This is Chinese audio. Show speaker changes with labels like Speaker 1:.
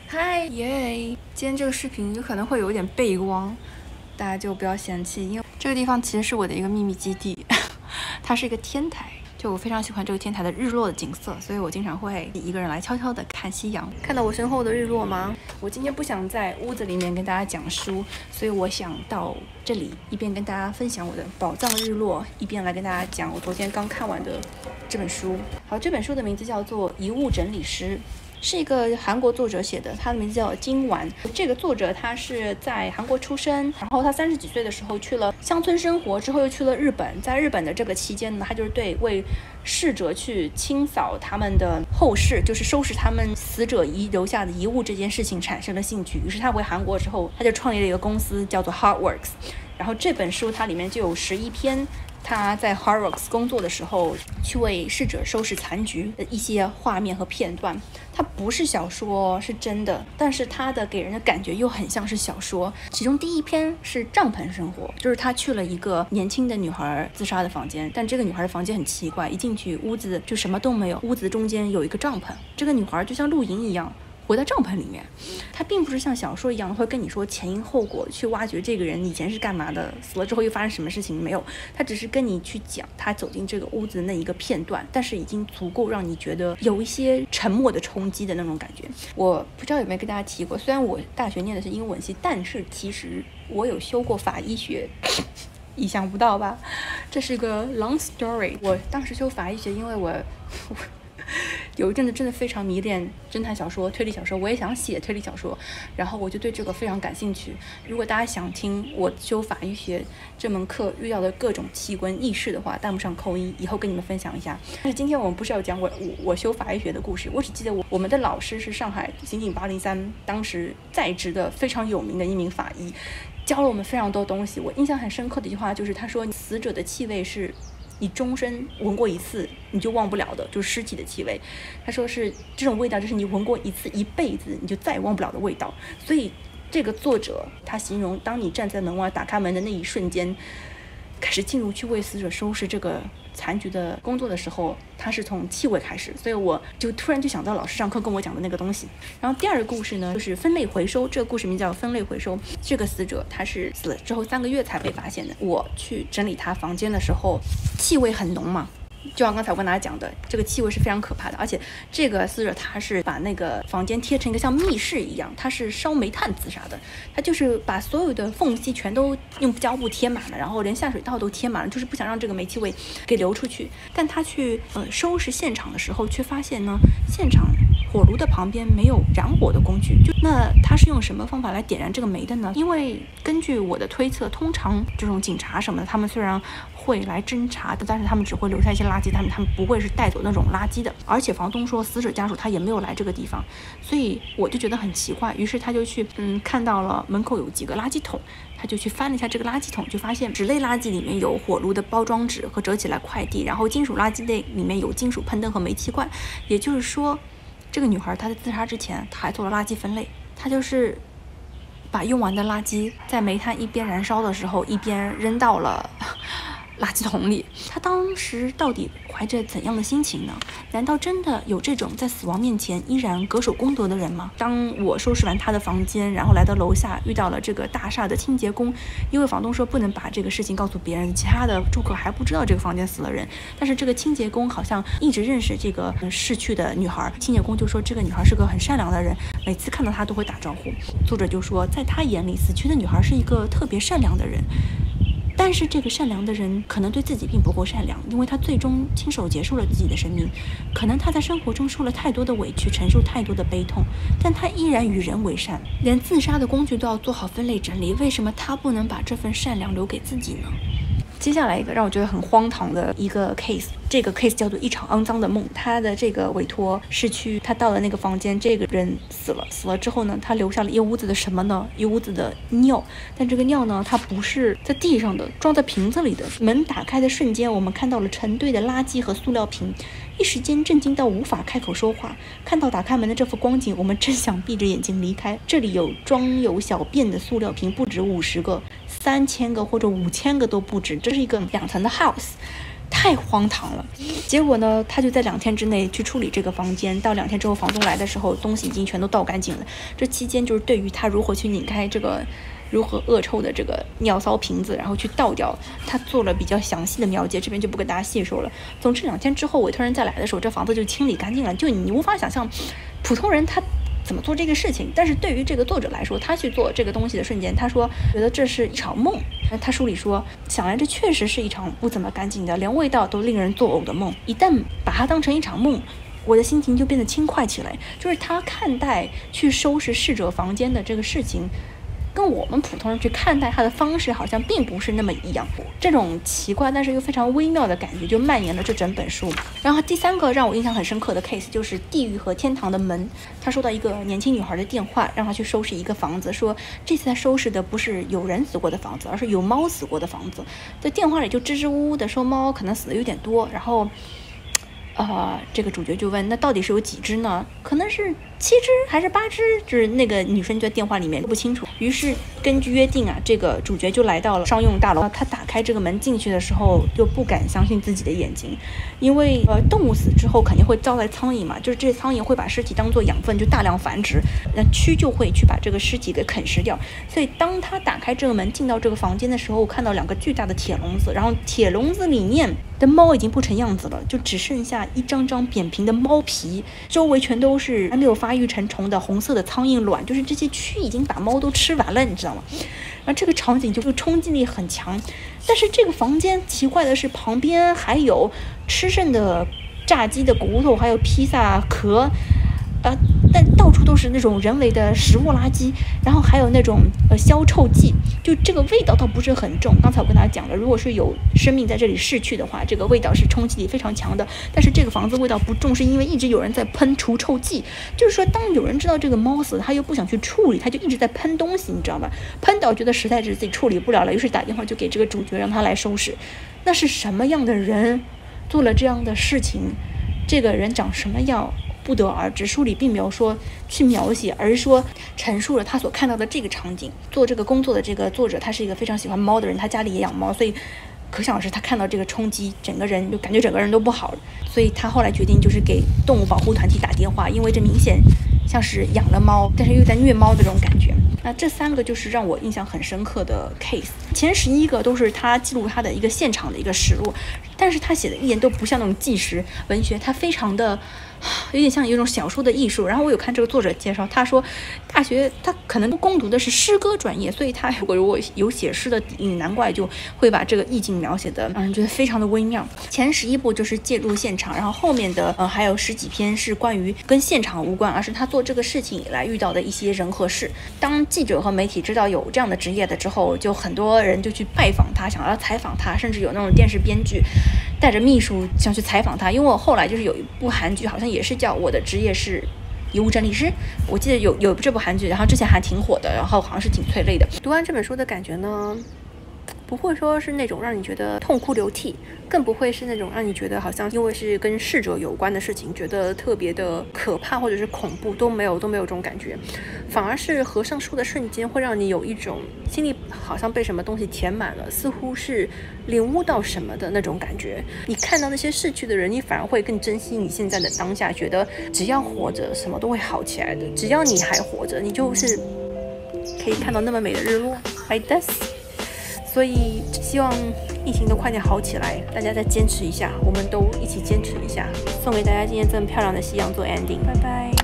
Speaker 1: 嗨耶！今天这个视频有可能会有点背光，大家就不要嫌弃，因为这个地方其实是我的一个秘密基地，它是一个天台。就我非常喜欢这个天台的日落的景色，所以我经常会一个人来悄悄的看夕阳。看到我身后的日落吗？我今天不想在屋子里面跟大家讲书，所以我想到这里一边跟大家分享我的宝藏日落，一边来跟大家讲我昨天刚看完的这本书。好，这本书的名字叫做《遗物整理师》。是一个韩国作者写的，他的名字叫金丸。这个作者他是在韩国出生，然后他30几岁的时候去了乡村生活，之后又去了日本。在日本的这个期间呢，他就是对为逝者去清扫他们的后事，就是收拾他们死者遗留下的遗物这件事情产生了兴趣。于是他回韩国之后，他就创立了一个公司，叫做 HeartWorks。然后这本书它里面就有11篇。他在 HeartWorks 工作的时候，去为逝者收拾残局的一些画面和片段。它不是小说，是真的，但是它的给人的感觉又很像是小说。其中第一篇是帐篷生活，就是他去了一个年轻的女孩自杀的房间，但这个女孩的房间很奇怪，一进去屋子就什么都没有，屋子中间有一个帐篷，这个女孩就像露营一样回到帐篷里面。他并不是像小说一样会跟你说前因后果，去挖掘这个人以前是干嘛的，死了之后又发生什么事情，没有，他只是跟你去讲他走进这个屋子的那一个片段，但是已经足够让你觉得有一些沉默的冲击的那种感觉。我不知道有没有跟大家提过，虽然我大学念的是英文系，但是其实我有修过法医学。意想不到吧？这是个 long story。 我当时修法医学，因为我有一阵子真的非常迷恋侦探小说、推理小说，我也想写推理小说，然后我就对这个非常感兴趣。如果大家想听我修法医学这门课遇到的各种奇闻异事的话，弹幕上扣1，以后跟你们分享一下。但是今天我们不是要讲我修法医学的故事，我只记得我们的老师是上海刑警803当时在职的非常有名的一名法医，教了我们非常多东西。我印象很深刻的一句话就是他说，死者的气味是你终身闻过一次你就忘不了的，就是尸体的气味。他说是这种味道，就是你闻过一次一辈子你就再也忘不了的味道。所以这个作者他形容，当你站在门外打开门的那一瞬间，开始进入去为死者收拾这个残局的工作的时候，他是从气味开始。所以我就突然就想到老师上课跟我讲的那个东西。然后第二个故事呢，就是分类回收。这个故事名叫分类回收。这个死者他是死了之后3个月才被发现的。我去整理他房间的时候，气味很浓嘛，就像刚才我跟大家讲的，这个气味是非常可怕的。而且这个死者他是把那个房间贴成一个像密室一样，他是烧煤炭自杀的。他就是把所有的缝隙全都用胶布贴满了，然后连下水道都贴满了，就是不想让这个煤气味给流出去。但他去收拾现场的时候，却发现呢，现场火炉的旁边没有燃火的工具。那他是用什么方法来点燃这个煤的呢？因为根据我的推测，通常这种警察什么的，他们虽然会来侦查的，但是他们只会留下一些垃圾，他们不会是带走那种垃圾的。而且房东说死者家属他也没有来这个地方，所以我就觉得很奇怪。于是他就去看到了门口有几个垃圾桶，他就去翻了一下这个垃圾桶，就发现纸类垃圾里面有火炉的包装纸和折起来快递，然后金属垃圾类里面有金属喷灯和煤气罐。也就是说，这个女孩她在自杀之前，她还做了垃圾分类，她就是把用完的垃圾在煤炭一边燃烧的时候，一边扔到了垃圾桶里。他当时到底怀着怎样的心情呢？难道真的有这种在死亡面前依然恪守公德的人吗？当我收拾完他的房间，然后来到楼下，遇到了这个大厦的清洁工。因为房东说不能把这个事情告诉别人，其他的住客还不知道这个房间死了人。但是这个清洁工好像一直认识这个逝去的女孩，清洁工就说这个女孩是个很善良的人，每次看到她都会打招呼。作者就说，在他眼里，死去的女孩是一个特别善良的人。但是这个善良的人可能对自己并不够善良，因为他最终亲手结束了自己的生命。可能他在生活中受了太多的委屈，承受太多的悲痛，但他依然与人为善，连自杀的工具都要做好分类整理。为什么他不能把这份善良留给自己呢？接下来一个让我觉得很荒唐的一个 case， 这个 case 叫做一场肮脏的梦。他的这个委托是去，他到了那个房间，这个人死了之后呢，他留下了一屋子的什么呢？一屋子的尿。但这个尿呢，它不是在地上的，装在瓶子里的。门打开的瞬间，我们看到了成堆的垃圾和塑料瓶，一时间震惊到无法开口说话。看到打开门的这幅光景，我们真想闭着眼睛离开。这里有装有小便的塑料瓶不止50个，3000个或者5000个都不止。这是一个2层的 house。 太荒唐了。结果呢，他就在2天之内去处理这个房间，到2天之后房东来的时候，东西已经全都倒干净了。这期间就是对于他如何去拧开这个如何恶臭的这个尿骚瓶子，然后去倒掉，他做了比较详细的描写，这边就不跟大家细说了。总之2天之后，委托人再来的时候，这房子就清理干净了，就你无法想象普通人他怎么做这个事情。但是对于这个作者来说，他去做这个东西的瞬间，他说觉得这是一场梦。他书里说，想来这确实是一场不怎么干净的，连味道都令人作呕的梦。一旦把它当成一场梦，我的心情就变得轻快起来。就是他看待去收拾逝者房间的这个事情，跟我们普通人去看待他的方式好像并不是那么一样。这种奇怪但是又非常微妙的感觉就蔓延了这整本书。然后第3个让我印象很深刻的 case 就是地狱和天堂的门。他收到一个年轻女孩的电话，让他去收拾一个房子，说这次他收拾的不是有人死过的房子，而是有猫死过的房子。在电话里就支支吾吾的说猫可能死的有点多，然后这个主角就问，那到底是有几只呢？可能是7只还是8只？就是那个女生就在电话里面不清楚。于是根据约定啊，这个主角就来到了商用大楼。他打开这个门进去的时候，就不敢相信自己的眼睛，因为动物死之后肯定会招来苍蝇嘛，就是这些苍蝇会把尸体当做养分，就大量繁殖，那蛆就会去把这个尸体给啃食掉。所以当他打开这个门进到这个房间的时候，看到2个巨大的铁笼子，然后铁笼子里面的猫已经不成样子了，就只剩下一张张扁平的猫皮，周围全都是还没有发育成虫的红色的苍蝇卵，就是这些蛆已经把猫都吃完了，你知道吗？然后这个场景就冲击力很强。但是这个房间奇怪的是，旁边还有吃剩的炸鸡的骨头，还有披萨壳，但到处都是那种人为的食物垃圾，然后还有那种消臭剂，就这个味道倒不是很重。刚才我跟大家讲了，如果是有生命在这里逝去的话，这个味道是冲击力非常强的。但是这个房子味道不重，是因为一直有人在喷除臭剂，就是说当有人知道这个猫死，他又不想去处理，他就一直在喷东西，你知道吧？喷到觉得实在是自己处理不了了，于是打电话就给这个主角让他来收拾。那是什么样的人做了这样的事情？这个人长什么样不得而知，书里并没有说去描写，而是说陈述了他所看到的这个场景。做这个工作的这个作者，他是一个非常喜欢猫的人，他家里也养猫，所以可想而知他看到这个冲击，整个人就感觉整个人都不好了。所以他后来决定就是给动物保护团体打电话，因为这明显像是养了猫，但是又在虐猫的这种感觉。那这3个就是让我印象很深刻的 case。前11个都是他记录他的一个现场的一个实录，但是他写的一点都不像那种纪实文学，他非常的有点像有一种小说的艺术。然后我有看这个作者介绍，他说大学他可能攻读的是诗歌专业，所以他如果有写诗的底蕴，难怪就会把这个意境描写的让人觉得非常的微妙。前11部就是介入现场，然后后面的还有10几篇是关于跟现场无关，而是他做这个事情以来遇到的一些人和事。当记者和媒体知道有这样的职业的之后，就很多人就去拜访他，想要采访他，甚至有那种电视编剧带着秘书想去采访他。因为我后来就是有一部韩剧，好像也是叫《我的职业是遗物整理师》，我记得有这部韩剧，然后之前还挺火的，然后好像是挺催泪的。读完这本书的感觉呢，不会说是那种让你觉得痛哭流涕，更不会是那种让你觉得好像因为是跟逝者有关的事情觉得特别的可怕或者是恐怖，都没有这种感觉。反而是合上书的瞬间会让你有一种心里好像被什么东西填满了，似乎是领悟到什么的那种感觉。你看到那些逝去的人，你反而会更珍惜你现在的当下，觉得只要活着什么都会好起来的，只要你还活着，你就是可以看到那么美的日落 like this。所以希望疫情都快点好起来，大家再坚持一下，我们都一起坚持一下。送给大家今天这么漂亮的夕阳做 ending， 拜拜。